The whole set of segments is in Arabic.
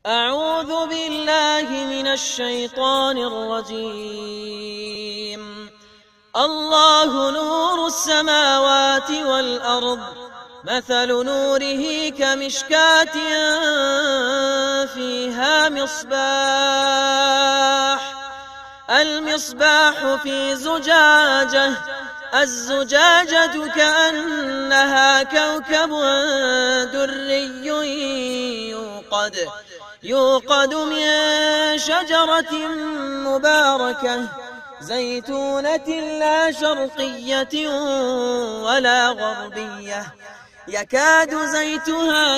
أعوذ بالله من الشيطان الرجيم. الله نور السماوات والأرض، مثل نوره كمشكاة فيها المصباح في زجاجة، الزجاجة كأنها كوكب دري يوقد من شجرة مباركة زيتونة لا شرقية ولا غربية، يكاد زيتها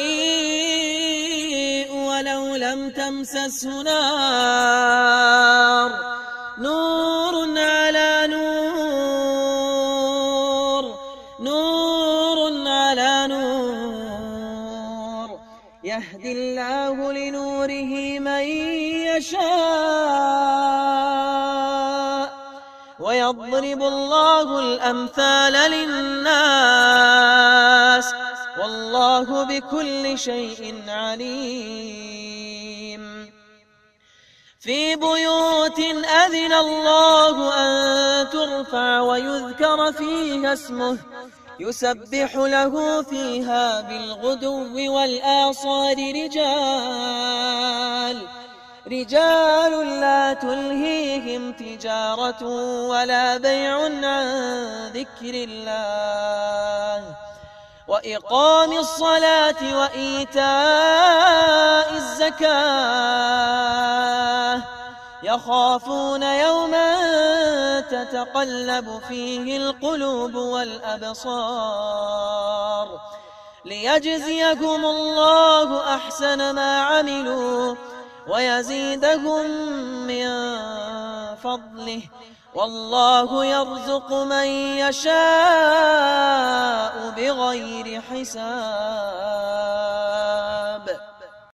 يضيء ولو لم تمسسه نار، نور على نور، نور على نور، يهدي الله لنوره من يشاء ويضرب الله الأمثال للناس، والله بكل شيء عليم. في بيوت أذن الله أن ترفع ويذكر فيها اسمه يسبح له فيها بالغدو والآصال رجال لا تلهيهم تجارة ولا بيع عن ذكر الله وإقام الصلاة وإيتاء الزكاة، يخافون يوما تتقلب فيه القلوب والأبصار، ليجزيكم الله أحسن ما عملوا ويزيدهم من فضله، والله يرزق من يشاء بغير حساب.